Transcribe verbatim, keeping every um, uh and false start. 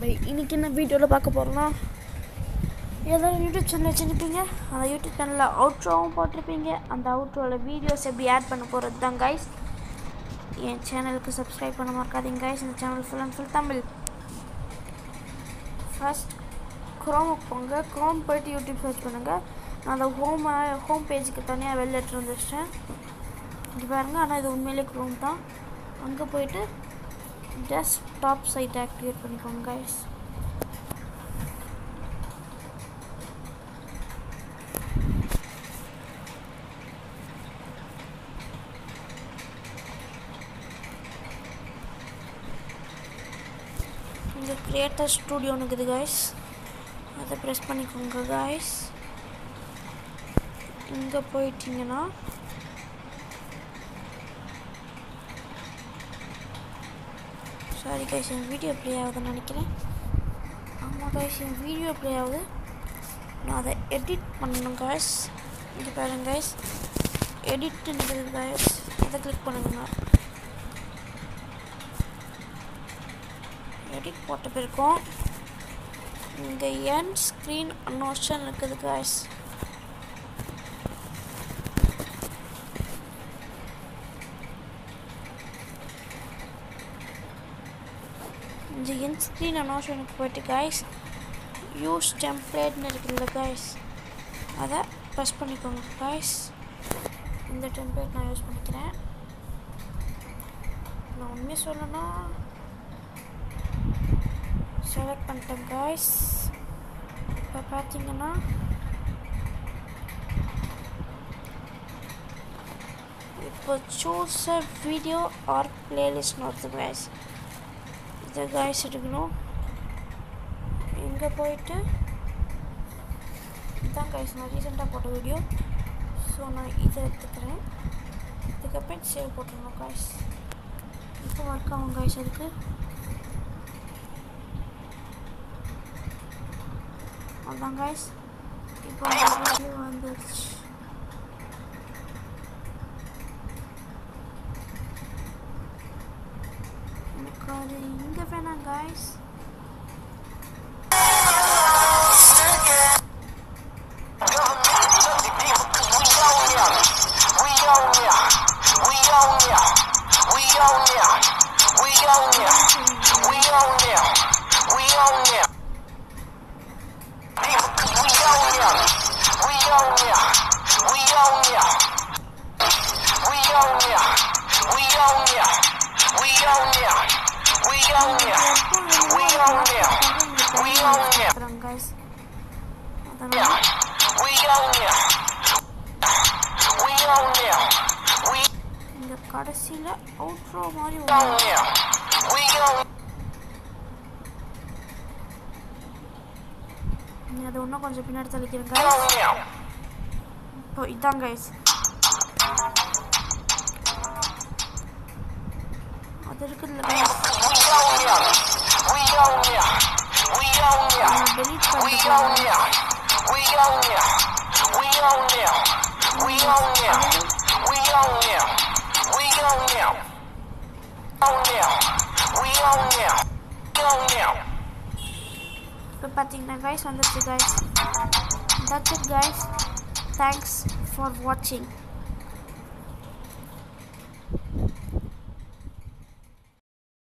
இன்னைக்கு என்ன வீடியோவில் பார்க்க போகிறோம்னா, எல்லோரும் யூடியூப் சேனல் வச்சுருப்பீங்க. அந்த யூடியூப் சேனலில் அவுட்ரோவும் போட்டிருப்பீங்க. அந்த அவுட்ரோவில் வீடியோஸ் எப்படி ஆட் பண்ண போகிறது தான் கைஸ். என் சேனலுக்கு சப்ஸ்கிரைப் பண்ண மறக்காதீங்க கைஸ். இந்த channel full and full Tamil. First க்ரோமுக்கு போங்க. க்ரோம் போய்ட்டு யூடியூப் சர்ச் பண்ணுங்கள். நான் அந்த ஹோம் ஹோம் பேஜுக்கு தனியாக வெளில எடுத்து வந்துச்சிட்டேன். இங்கே பாருங்கள். ஆனால் இது உண்மையிலே க்ரோம் தான். அங்கே போய்ட்டு டெஸ்க்டாப் சைட் ஆக்டிவேட் பண்ணிக்கோங்க கைஸ். இங்கே கிரியேட்டர் ஸ்டூடியோன்னு இருக்குது கைஸ். அதை ப்ரெஸ் பண்ணிக்கோங்க கைஸ். இங்கே போயிட்டீங்கன்னா சாரி கைஸ், என் வீடியோ ப்ளே ஆகுதுன்னு நினைக்கிறேன். ஆமாம் கைஸ், என் வீடியோ ப்ளே ஆகுது. நான் அதை எடிட் பண்ணணும் கைஸ். இங்கே பாருங்க கைஸ், எடிட்டுன்றது கைஸ். அதை கிளிக் பண்ணுங்க. எடிட் போட்ட பிறக்கும் இங்கே என் ஸ்க்ரீன் அன்னோஷன் இருக்குது கைஸ். இந்த என் ஸ்க்ரீன் அனோஷனுக்கு போய்ட்டு கைஸ் யூஸ் டெம்ப்ளேட்னு இருக்குல்ல கைஸ், அதை ப்ரெஸ் பண்ணிக்கோங்க கைஸ். இந்த டெம்ப்ளேட் நான் யூஸ் பண்ணிக்கிறேன். நான் உண்மையாக சொல்லணும்னா செலக்ட் பண்ணிட்டேன் கைஸ். இப்போ பார்த்தீங்கன்னா இப்போ சூஸ் அ வீடியோ ஆர் பிளேலிஸ்ட்னு வருது கைஸ். இதை கைஸ் எடுக்கணும். இங்கே போயிட்டு இதுதான் கைஸ் நான் ரீசெண்டாக போட்ட வீடியோ. ஸோ நான் இதை எடுத்துக்கிறேன். இதுக்கப்புறம் சேவ் போட்டுருணும் கைஸ். இப்போ ஒர்க் ஆகும் கைஸ். அதுக்கு அதான் கைஸ். இப்போ வீடியோ வந்துடுச்சு. அது இங்கே வேணாம் கைஸ். இந்த கடைசியில் அவுட்ரோ மாதிரி அது ஒன்றும் கொஞ்சம் பின்னாடி தள்ளிக்கிறேன் கைஸ். இப்போ இதான் கைஸ். அது இருக்குதுல்ல கைஸ், டெலீட் பண்ணிட்டு இப்போ பார்த்தீங்கன்னா கைஸ் வந்துடுச்சு guys. That's it guys. Thanks for watching.